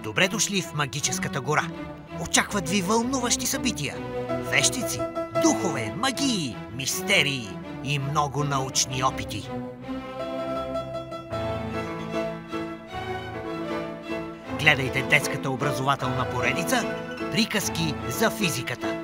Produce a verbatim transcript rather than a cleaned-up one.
Добре дошли в магическата гора. Очакват ви вълнуващи събития. Вещици, духове, магии, мистерии и много научни опити. Гледайте детската образователна поредица "Приказки за физиката".